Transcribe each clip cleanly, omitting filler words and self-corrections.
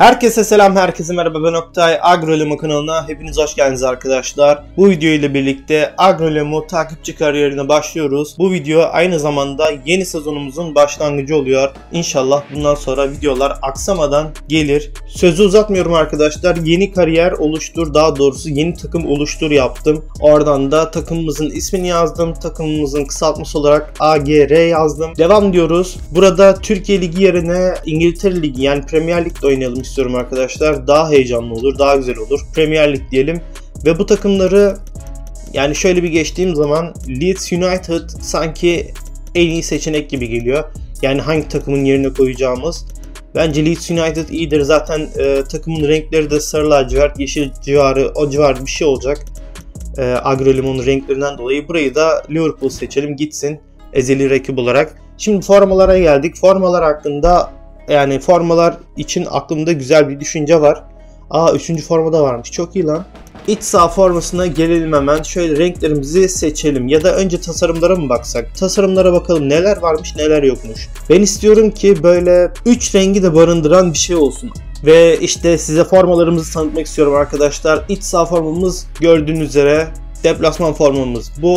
Herkese selam, herkese merhaba, ben Oktay. Agrolemo kanalına hepiniz hoş geldiniz arkadaşlar. Bu video ile birlikte Agrolemo takipçi kariyerine başlıyoruz. Bu video aynı zamanda yeni sezonumuzun başlangıcı oluyor. İnşallah bundan sonra videolar aksamadan gelir. Sözü uzatmıyorum arkadaşlar. Yeni kariyer oluştur, daha doğrusu yeni takım oluştur yaptım. Oradan da takımımızın ismini yazdım. Takımımızın kısaltması olarak AGR yazdım. Devam diyoruz. Burada Türkiye Ligi yerine İngiltere Ligi yani Premier Lig'de oynayalım istiyorum arkadaşlar. Daha heyecanlı olur, daha güzel olur. Premier Lig diyelim. Ve bu takımları yani şöyle bir geçtiğim zaman Leeds United sanki en iyi seçenek gibi geliyor. Yani hangi takımın yerine koyacağımız. Bence Leeds United iyidir. Zaten takımın renkleri de sarı lacivert, yeşil civarı, o civar bir şey olacak. Agrolemo'nun renklerinden dolayı burayı da Liverpool seçelim gitsin ezeli rakip olarak. Şimdi formalara geldik. Formalar hakkında yani formalar için aklımda güzel bir düşünce var. Aa 3. formada varmış. Çok iyi lan. İç saha formasına gelelim hemen. Şöyle renklerimizi seçelim. Ya da önce tasarımlara mı baksak? Tasarımlara bakalım neler varmış neler yokmuş. Ben istiyorum ki böyle 3 rengi de barındıran bir şey olsun. Ve işte size formalarımızı tanıtmak istiyorum arkadaşlar. İç saha formamız gördüğünüz üzere. Deplasman formamız bu.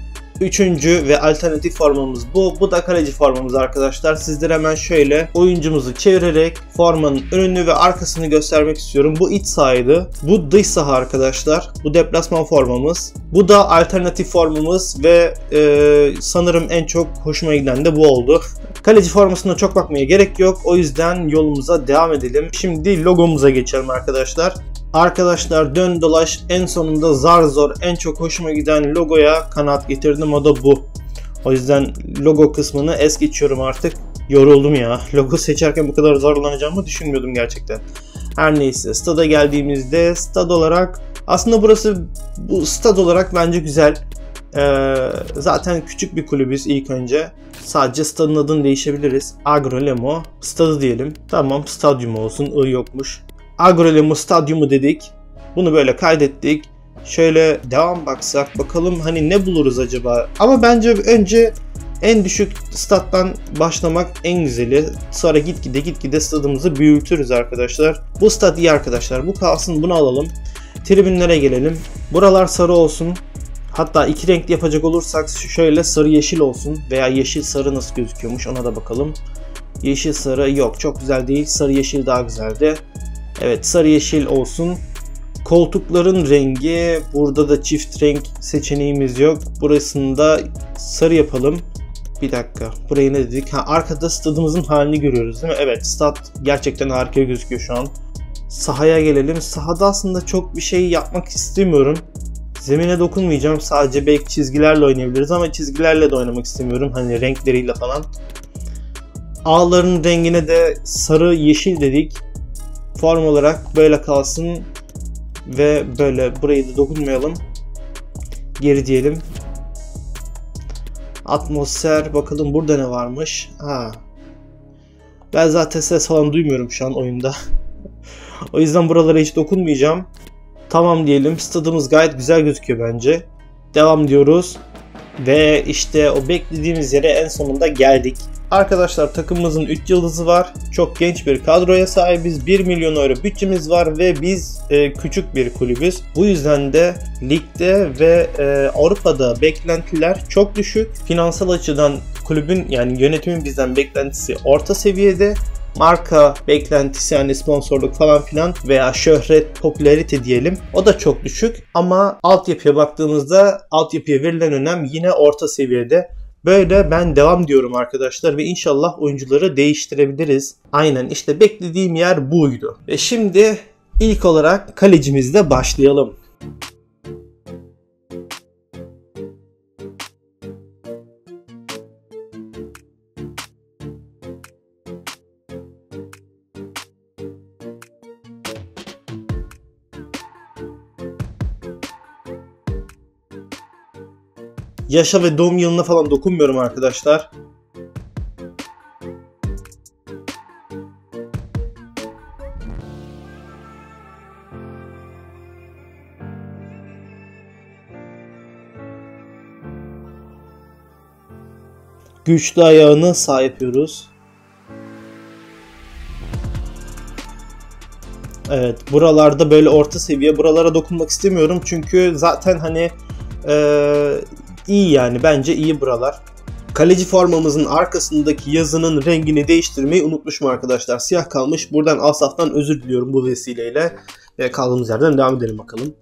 Üçüncü ve alternatif formamız bu. Bu da kaleci formamız arkadaşlar. Sizlere hemen şöyle oyuncumuzu çevirerek formanın önünü ve arkasını göstermek istiyorum. Bu iç sahaydı. Bu dış saha arkadaşlar. Bu deplasman formamız. Bu da alternatif formamız ve sanırım en çok hoşuma giden de bu oldu. Kaleci formasına çok bakmaya gerek yok. O yüzden yolumuza devam edelim. Şimdi logomuza geçelim arkadaşlar. Arkadaşlar dön dolaş en sonunda zar zor en çok hoşuma giden logoya kanaat getirdim, o da bu. O yüzden logo kısmını es geçiyorum artık. Yoruldum ya. Logo seçerken bu kadar zorlanacağımı düşünmüyordum gerçekten. Her neyse, stada geldiğimizde stad olarak aslında burası bu stad olarak bence güzel. Zaten küçük bir kulübüz ilk önce. Sadece stadın adını değişebiliriz. Agrolemo stadı diyelim. Tamam, stadyum olsun. I yokmuş. Agrolemo stadyumu dedik. Bunu böyle kaydettik. Şöyle devam baksak bakalım hani ne buluruz acaba. Ama bence önce en düşük stat'tan başlamak en güzeli. Sonra gitgide stadımızı büyütürüz arkadaşlar. Bu stat iyi arkadaşlar. Bu kalsın, bunu alalım. Tribünlere gelelim. Buralar sarı olsun. Hatta iki renkli yapacak olursak şöyle sarı yeşil olsun. Veya yeşil sarı nasıl gözüküyormuş ona da bakalım. Yeşil sarı yok, çok güzel değil. Sarı yeşil daha güzeldi. Evet, sarı yeşil olsun. Koltukların rengi, burada da çift renk seçeneğimiz yok. Burasını da sarı yapalım. Bir dakika, burayı ne dedik? Ha, arkada stadımızın halini görüyoruz değil mi? Evet, stad gerçekten harika gözüküyor şu an. Sahaya gelelim. Sahada aslında çok bir şey yapmak istemiyorum. Zemine dokunmayacağım. Sadece belki çizgilerle oynayabiliriz ama çizgilerle de oynamak istemiyorum. Hani renkleriyle falan. Ağların rengine de sarı yeşil dedik. Form olarak böyle kalsın ve böyle burayı da dokunmayalım. Geri diyelim. Atmosfer bakalım burada ne varmış. Ha. Ben zaten ses falan duymuyorum şu an oyunda. O yüzden buralara hiç dokunmayacağım. Tamam diyelim. Stadımız gayet güzel gözüküyor bence. Devam diyoruz. Ve işte o beklediğimiz yere en sonunda geldik. Arkadaşlar takımımızın 3 yıldızı var. Çok genç bir kadroya sahibiz. 1 milyon euro bütçemiz var ve biz küçük bir kulübüz. Bu yüzden de ligde ve Avrupa'da beklentiler çok düşük. Finansal açıdan kulübün yani yönetimin bizden beklentisi orta seviyede. Marka beklentisi yani sponsorluk falan filan veya şöhret, popülarite diyelim. O da çok düşük ama altyapıya baktığımızda altyapıya verilen önem yine orta seviyede. Böyle ben devam diyorum arkadaşlar ve inşallah oyuncuları değiştirebiliriz. Aynen işte beklediğim yer buydu. Ve şimdi ilk olarak kalecimizle başlayalım. Yaşa ve doğum yılına falan dokunmuyorum arkadaşlar. Güçlü ayağını sağ yapıyoruz. Evet, buralarda böyle orta seviye, buralara dokunmak istemiyorum çünkü zaten hani iyi, yani bence iyi buralar. Kaleci formamızın arkasındaki yazının rengini değiştirmeyi unutmuşum arkadaşlar. Siyah kalmış. Buradan Asaf'tan özür diliyorum bu vesileyle. Ve kaldığımız yerden devam edelim bakalım.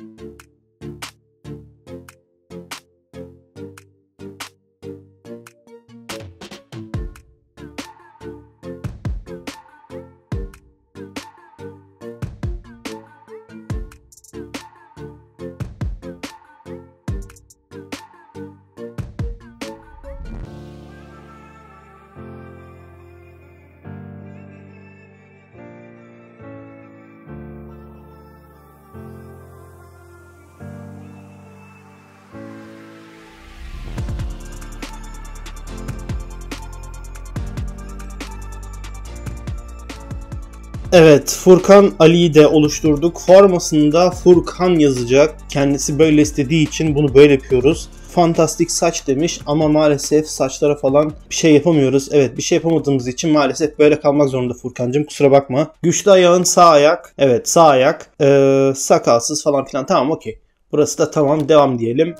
Evet, Furkan Ali'yi de oluşturduk. Formasında Furkan yazacak. Kendisi böyle istediği için bunu böyle yapıyoruz. Fantastik saç demiş ama maalesef saçlara falan bir şey yapamıyoruz. Evet, bir şey yapamadığımız için maalesef böyle kalmak zorunda Furkancığım, kusura bakma. Güçlü ayağın sağ ayak. Evet, sağ ayak. Sakalsız falan filan, tamam, okey. Burası da tamam, devam diyelim.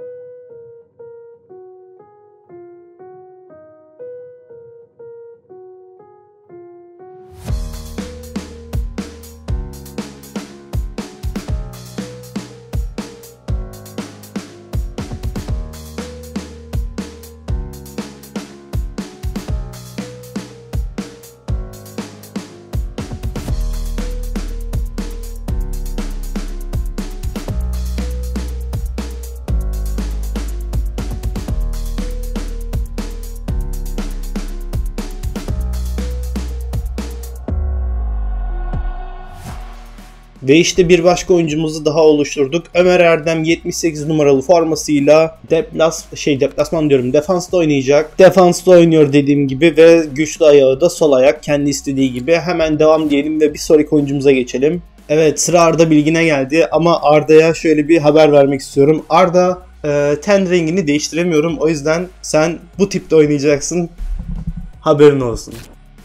Ve işte bir başka oyuncumuzu daha oluşturduk. Ömer Erdem 78 numaralı formasıyla deplasman diyorum, defansta oynayacak. Defansta oynuyor dediğim gibi ve güçlü ayağı da sol ayak, kendi istediği gibi. Hemen devam diyelim ve bir sonraki oyuncumuza geçelim. Evet, sıra Arda Bilgin'e geldi ama Arda'ya şöyle bir haber vermek istiyorum. Arda, ten rengini değiştiremiyorum, o yüzden sen bu tipte oynayacaksın. Haberin olsun.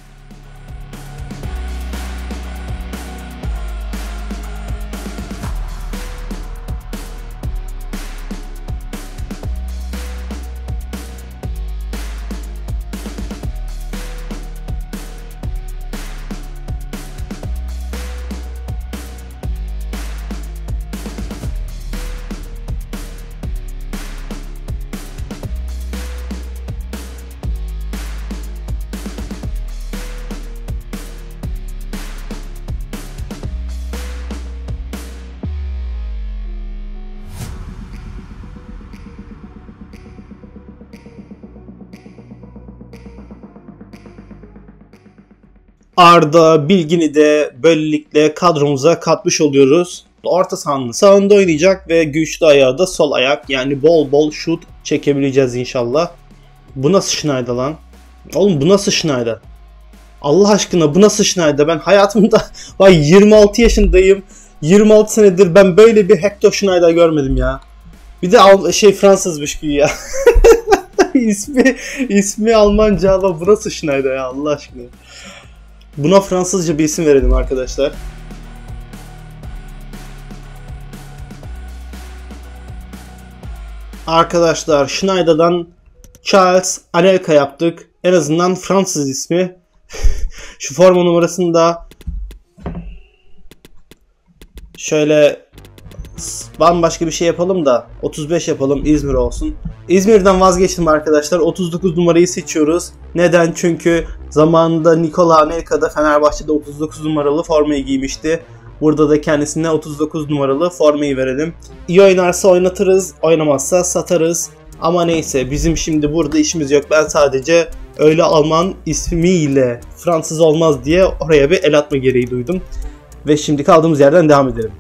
Arda Bilgin'i de böylelikle kadromuza katmış oluyoruz. Orta sahanın sağında oynayacak ve güçlü ayağı da sol ayak. Yani bol bol şut çekebileceğiz inşallah. Bu nasıl Schneider lan? Oğlum bu nasıl Schneider? Allah aşkına bu nasıl Schneider? Ben hayatımda 26 yaşındayım. 26 senedir ben böyle bir Hector Schneider görmedim ya. Bir de Fransızmış gibi ya. ismi Almanca ama bu nasıl Schneider ya, Allah aşkına. Buna Fransızca bir isim verelim arkadaşlar. Arkadaşlar Schneider'dan Charles Anelka yaptık. En azından Fransız ismi. Şu forma numarasını da şöyle bambaşka bir şey yapalım da 35 yapalım, İzmir olsun. İzmir'den vazgeçtim arkadaşlar. 39 numarayı seçiyoruz. Neden? Çünkü zamanında Nikola Anelka da Fenerbahçe'de 39 numaralı formayı giymişti. Burada da kendisine 39 numaralı formayı verelim. İyi oynarsa oynatırız, oynamazsa satarız. Ama neyse, bizim şimdi burada işimiz yok. Ben sadece öyle Alman ismiyle Fransız olmaz diye oraya bir el atma gereği duydum. Ve şimdi kaldığımız yerden devam edelim.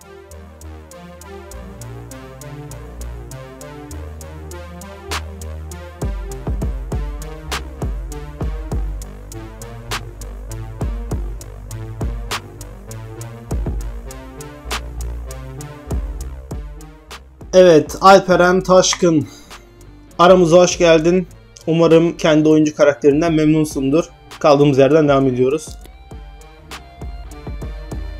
Evet, Alperen Taşkın, aramıza hoş geldin. Umarım kendi oyuncu karakterinden memnunsundur. Kaldığımız yerden devam ediyoruz.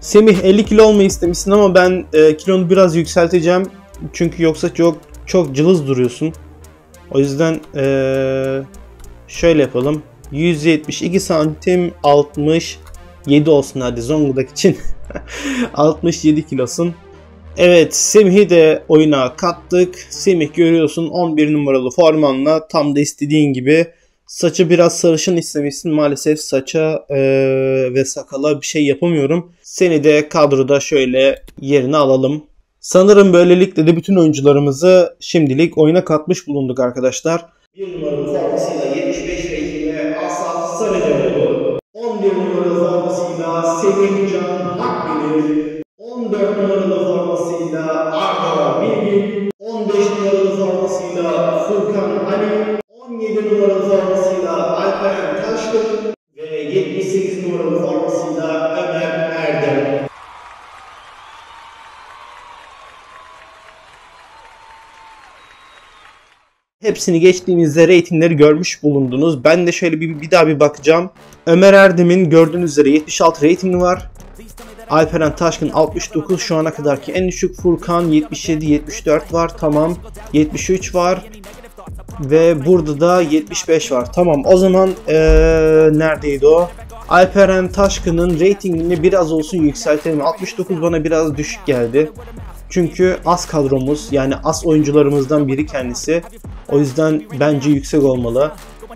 Semih 50 kilo olmayı istemişsin ama ben kilonu biraz yükselteceğim. Çünkü yoksa çok cılız duruyorsun. O yüzden şöyle yapalım. 172 santim 67 olsun hadi Zonguldak için. 67 kilosun. Evet, Semih'i de oyuna kattık. Semih görüyorsun 11 numaralı formanla tam da istediğin gibi. Saçı biraz sarışın istemişsin. Maalesef saça ve sakala bir şey yapamıyorum. Seni de kadroda şöyle yerine alalım. Sanırım böylelikle de bütün oyuncularımızı şimdilik oyuna katmış bulunduk arkadaşlar. 1 numaralı formasıyla 75 reytingle Asaf Sarıcaoğlu. 11 numaralı formasıyla Semihcan Hakbilir. 14 numaralı formasıyla Arda Bilgin. 15 numaralı formasıyla Furkan Ali. 17 numaralı formasıyla Alperen Taşkın. Ve 78 numaralı formasıyla Ömer Erdem. Hepsini geçtiğimizde reytingleri görmüş bulundunuz. Ben de şöyle bir daha bir bakacağım. Ömer Erdem'in gördüğünüz üzere 76 reytingi var. Alperen Taşkın 69 şu ana kadarki en düşük. Furkan 77-74 var. Tamam. 73 var. Ve burada da 75 var. Tamam. O zaman neredeydi o? Alperen Taşkın'ın reytingini biraz olsun yükseltelim. 69 bana biraz düşük geldi. Çünkü az kadromuz, yani az oyuncularımızdan biri kendisi. O yüzden bence yüksek olmalı.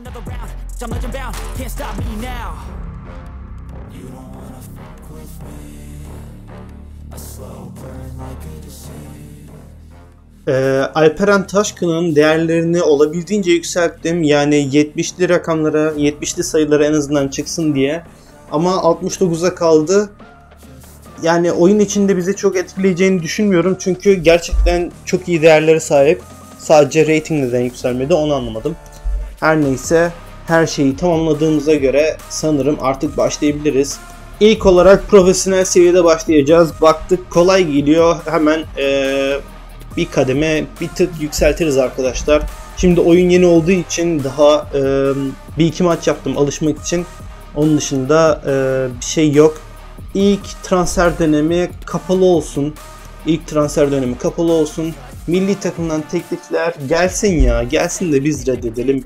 Alperen Taşkın'ın değerlerini olabildiğince yükselttim. Yani 70'li rakamlara, 70'li sayılara en azından çıksın diye. Ama 69'a kaldı. Yani oyun içinde bizi çok etkileyeceğini düşünmüyorum. Çünkü gerçekten çok iyi değerlere sahip. Sadece rating neden yükselmedi onu anlamadım. Her neyse, her şeyi tamamladığımıza göre sanırım artık başlayabiliriz. İlk olarak profesyonel seviyede başlayacağız. Baktık kolay geliyor. Hemen bir kademe bir tık yükseltiriz arkadaşlar. Şimdi oyun yeni olduğu için daha bir iki maç yaptım alışmak için. Onun dışında bir şey yok. İlk transfer dönemi kapalı olsun. İlk transfer dönemi kapalı olsun. Milli takımdan teklifler gelsin ya. Gelsin de biz reddedelim.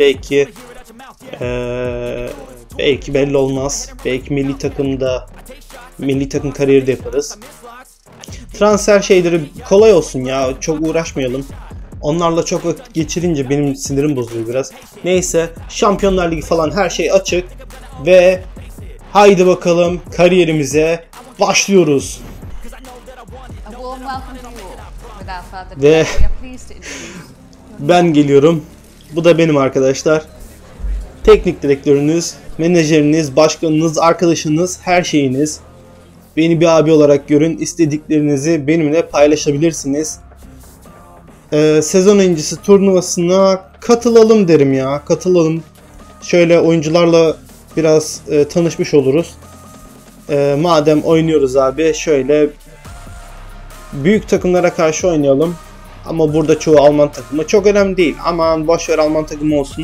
Belki belli olmaz. Belki milli takım kariyeri de yaparız. Transfer şeyleri kolay olsun ya. Çok uğraşmayalım. Onlarla çok vakit geçirince benim sinirim bozuluyor biraz. Neyse, Şampiyonlar Ligi falan her şey açık. Ve haydi bakalım kariyerimize başlıyoruz. Ve ben geliyorum. Bu da benim arkadaşlar. Teknik direktörünüz, menajeriniz, başkanınız, arkadaşınız, her şeyiniz. Beni bir abi olarak görün. İstediklerinizi benimle paylaşabilirsiniz. Sezon öncesi turnuvasına katılalım derim ya. Katılalım. Şöyle oyuncularla biraz tanışmış oluruz. Madem oynuyoruz abi, şöyle büyük takımlara karşı oynayalım. Ama burada çoğu Alman takımı. Çok önemli değil. Aman boşver, Alman takımı olsun.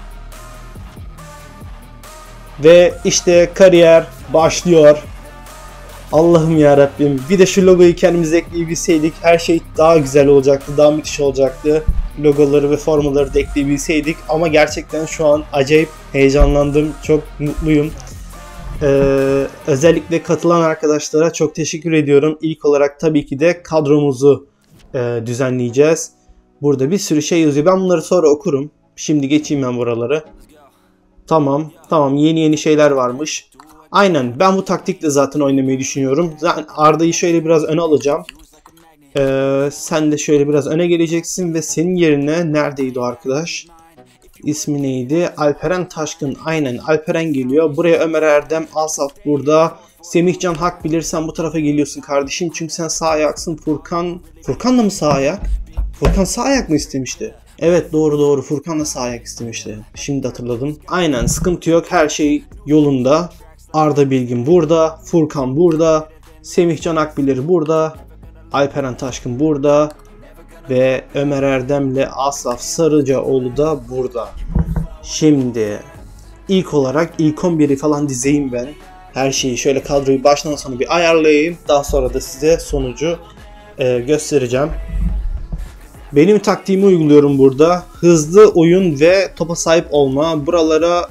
Ve işte kariyer başlıyor. Allah'ım ya Rabbim. Bir de şu logoyu kendimize ekleyebilseydik her şey daha güzel olacaktı. Daha müthiş olacaktı. Logoları ve formaları da ekleyebilseydik. Ama gerçekten şu an acayip heyecanlandım. Çok mutluyum. Özellikle katılan arkadaşlara çok teşekkür ediyorum. İlk olarak tabii ki de kadromuzu düzenleyeceğiz. Burada bir sürü şey yazıyor. Ben bunları sonra okurum. Şimdi geçeyim ben buraları. Tamam. Yeni şeyler varmış. Aynen. Ben bu taktikle zaten oynamayı düşünüyorum. Zaten Arda'yı şöyle biraz öne alacağım. Sen de şöyle biraz öne geleceksin ve senin yerine neredeydi o arkadaş? İsmi neydi? Alperen Taşkın. Aynen, Alperen geliyor. Buraya Ömer Erdem, Asaf burada. Semihcan Hakbilir, sen bu tarafa geliyorsun kardeşim. Çünkü sen sağ ayaksın. Furkan da mı sağ ayak? Furkan sağ ayak mı istemişti? Evet, doğru. Furkan da sağ ayak istemişti. Şimdi hatırladım. Aynen, sıkıntı yok. Her şey yolunda. Arda Bilgin burada. Furkan burada. Semihcan Hakbilir burada. Alperen Taşkın burada. Ve Ömer Erdem'le Asaf Sarıcaoğlu da burada. Şimdi ilk olarak ilk 11'i falan dizeyim ben. her şeyi şöyle kadroyu baştan sona bir ayarlayayım. Daha sonra da size sonucu göstereceğim. Benim taktiğimi uyguluyorum burada. Hızlı oyun ve topa sahip olma. Buralara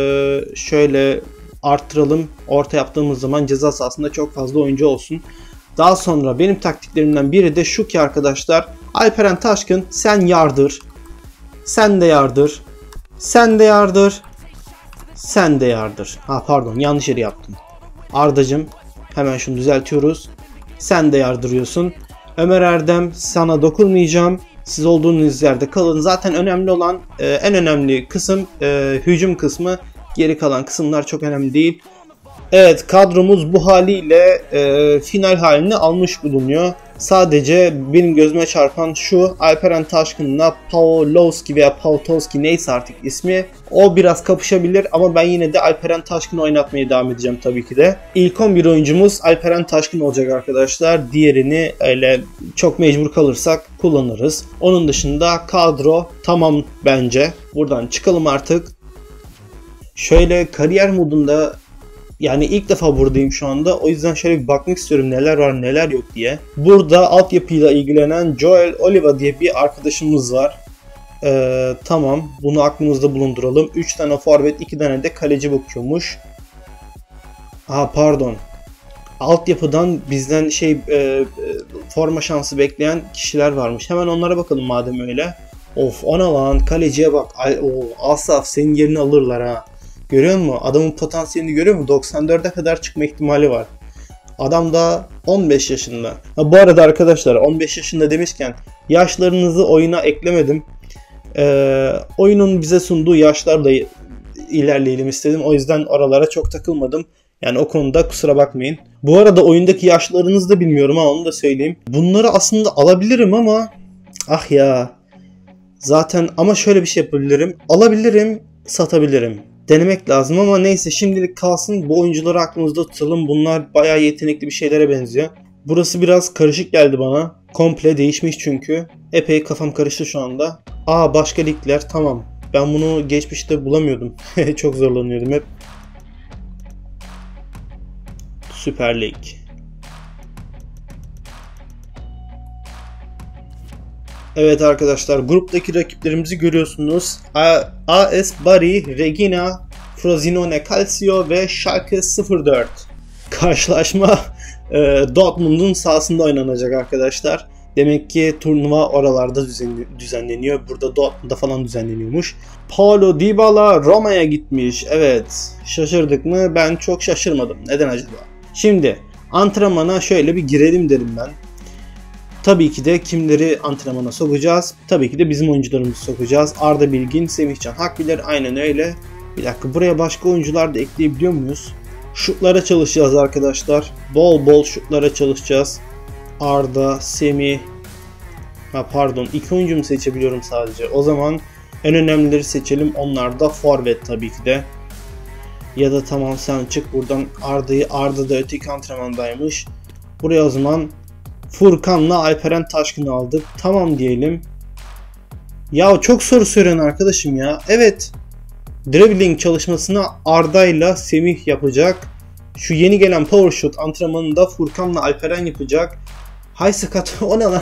şöyle arttıralım. Orta yaptığımız zaman ceza sahasında çok fazla oyuncu olsun. Daha sonra benim taktiklerimden biri de şu ki arkadaşlar. Alperen Taşkın sen yardır. Sen de yardır. Sen de yardır. Sen de yardır. Ha pardon, yanlış yeri yaptım. Ardacım hemen şunu düzeltiyoruz. Sen de yardırıyorsun. Ömer Erdem sana dokunmayacağım. Siz olduğunuz yerde kalın. Zaten önemli olan en önemli kısım hücum kısmı. Geri kalan kısımlar çok önemli değil. Evet, kadromuz bu haliyle final halini almış bulunuyor. Sadece benim gözüme çarpan şu: Alperen Taşkın'la Pawlowski veya Pawlowski neyse artık ismi, o biraz kapışabilir ama ben yine de Alperen Taşkın'ı oynatmaya devam edeceğim tabii ki de. İlk 11 oyuncumuz Alperen Taşkın olacak arkadaşlar. Diğerini öyle çok mecbur kalırsak kullanırız. Onun dışında kadro tamam bence. Buradan çıkalım artık. Şöyle kariyer modunda, yani ilk defa buradayım şu anda. O yüzden şöyle bir bakmak istiyorum neler var neler yok diye. Burada altyapıyla ilgilenen Joel Oliva diye bir arkadaşımız var. Tamam, bunu aklımızda bulunduralım. 3 tane forvet, 2 tane de kaleci bakıyormuş. Pardon. Altyapıdan bizden forma şansı bekleyen kişiler varmış. Hemen onlara bakalım madem öyle. Of, ona lan, kaleciye bak. Asaf senin yerini alırlar ha. Görüyor musun? Adamın potansiyelini görüyor musun? 94'e kadar çıkma ihtimali var. Adam da 15 yaşında. Bu arada arkadaşlar, 15 yaşında demişken yaşlarınızı oyuna eklemedim. Oyunun bize sunduğu yaşlarla ilerleyelim istedim. O yüzden oralara çok takılmadım. Yani o konuda kusura bakmayın. Bu arada oyundaki yaşlarınızı da bilmiyorum ama onu da söyleyeyim. Bunları aslında alabilirim ama ah ya. Zaten ama şöyle bir şey yapabilirim. Alabilirim, satabilirim. Denemek lazım ama neyse, şimdilik kalsın. Bu oyuncuları aklımızda tutalım. Bunlar bayağı yetenekli bir şeylere benziyor. Burası biraz karışık geldi bana. Komple değişmiş çünkü. Epey kafam karıştı şu anda. Başka ligler, tamam. Ben bunu geçmişte bulamıyordum. Çok zorlanıyordum hep. Süper Lig. Evet arkadaşlar, gruptaki rakiplerimizi görüyorsunuz. AS Bari, Regina, Frosinone Calcio ve Schalke 04. Karşılaşma Dortmund'un sahasında oynanacak arkadaşlar. Demek ki turnuva oralarda düzenleniyor. Burada Dortmund'da falan düzenleniyormuş. Paulo Dybala Roma'ya gitmiş. Evet, şaşırdık mı? Ben çok şaşırmadım. Neden acaba? Şimdi antrenmana şöyle bir girelim derim ben. Tabii ki de kimleri antrenmana sokacağız? Tabii ki de bizim oyuncularımızı sokacağız. Arda Bilgin, Semihcan Hakbilir, aynen öyle. Bir dakika, buraya başka oyuncular da ekleyebiliyor muyuz? Şutlara çalışacağız arkadaşlar. Bol bol şutlara çalışacağız. Arda, Semih. Pardon, 2 oyuncu mu seçebiliyorum sadece? O zaman en önemlileri seçelim. Onlar da forvet tabii ki de. Ya da tamam, sen çık buradan. Arda da öteki antrenmandaymış. Buraya o zaman Furkan'la Alperen Taşkın'ı aldık. Tamam diyelim. Ya çok soru soruyorsun arkadaşım ya. Evet. Dribbling çalışmasını Arda'yla Semih yapacak. Şu yeni gelen power shoot antrenmanını da Furkan'la Alperen yapacak. Hay sakat, o ne lan?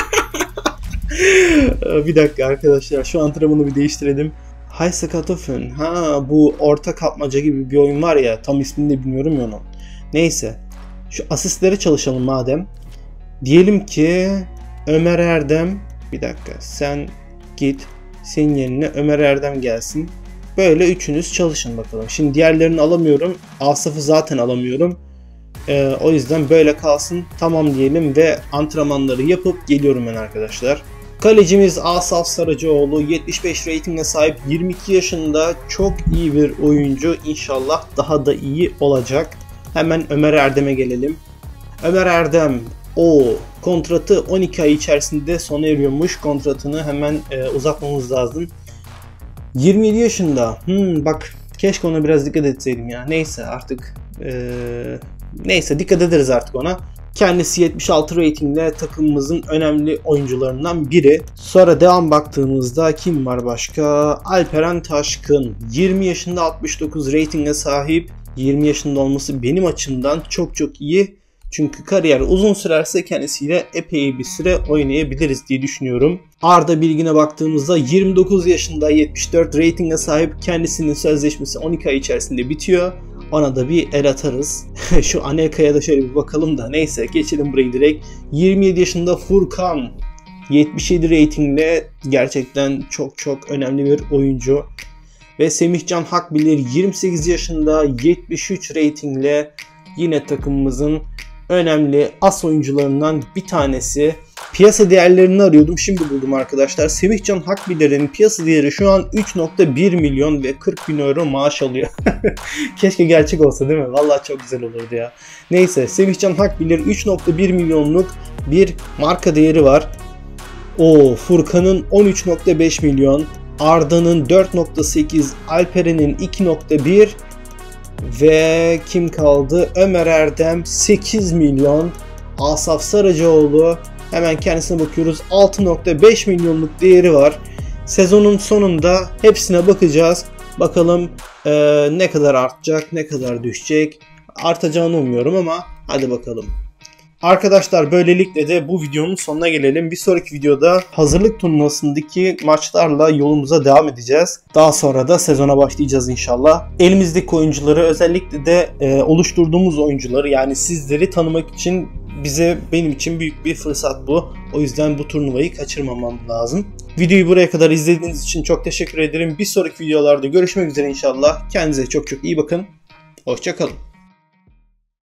Bir dakika arkadaşlar, şu antrenmanı bir değiştirelim. Hay sakatofen. Bu orta kapmaca gibi bir oyun var ya, tam ismini de bilmiyorum ya onun. Neyse. Şu asistlere çalışalım madem. Diyelim ki Ömer Erdem, bir dakika sen git, senin yerine Ömer Erdem gelsin. Böyle üçünüz çalışın bakalım. Şimdi diğerlerini alamıyorum. Asaf'ı zaten alamıyorum. O yüzden böyle kalsın. Tamam diyelim ve antrenmanları yapıp geliyorum ben arkadaşlar. Kalecimiz Asaf Sarıcıoğlu, 75 ratinge sahip, 22 yaşında, çok iyi bir oyuncu. İnşallah daha da iyi olacak. Hemen Ömer Erdem'e gelelim. Ömer Erdem, kontratı 12 ay içerisinde sona eriyormuş. Kontratını hemen uzatmamız lazım. 27 yaşında. Bak, keşke ona biraz dikkat etseydim ya. Neyse artık. Neyse, dikkat ederiz artık ona. Kendisi 76 ratingle takımımızın önemli oyuncularından biri. Sonra devam baktığımızda kim var başka? Alperen Taşkın. 20 yaşında, 69 ratinge sahip. 20 yaşında olması benim açımdan çok çok iyi. Çünkü kariyer uzun sürerse kendisiyle epey bir süre oynayabiliriz diye düşünüyorum. Arda Bilgin'e baktığımızda 29 yaşında, 74 ratinge sahip, kendisinin sözleşmesi 12 ay içerisinde bitiyor. Ona da bir el atarız. Şu Anelka'ya da şöyle bir bakalım da, neyse geçelim burayı direkt. 27 yaşında Furkan, 77 ratingle gerçekten çok çok önemli bir oyuncu. Ve Semihcan Hakbilir 28 yaşında, 73 ratingle yine takımımızın önemli as oyuncularından bir tanesi. Piyasa değerlerini arıyordum, şimdi buldum arkadaşlar. Semihcan Hakbilir'in piyasa değeri şu an 3.1 milyon ve 40 bin euro maaş alıyor. Keşke gerçek olsa değil mi? Vallahi çok güzel olurdu ya. Neyse, Semihcan Hakbilir 3.1 milyonluk bir marka değeri var. Furkan'ın 13.5 milyon, Arda'nın 4.8, Alperen'in 2.1 ve kim kaldı? Ömer Erdem 8 milyon, Asaf Sarıcıoğlu hemen kendisine bakıyoruz, 6.5 milyonluk değeri var. Sezonun sonunda hepsine bakacağız. Bakalım ne kadar artacak, ne kadar düşecek. Artacağını umuyorum ama hadi bakalım. Arkadaşlar böylelikle de bu videonun sonuna gelelim. Bir sonraki videoda hazırlık turnuvasındaki maçlarla yolumuza devam edeceğiz. Daha sonra da sezona başlayacağız inşallah. Elimizdeki oyuncuları, özellikle de oluşturduğumuz oyuncuları, yani sizleri tanımak için benim için büyük bir fırsat bu. O yüzden bu turnuvayı kaçırmamam lazım. Videoyu buraya kadar izlediğiniz için çok teşekkür ederim. Bir sonraki videolarda görüşmek üzere inşallah. Kendinize çok çok iyi bakın. Hoşça kalın.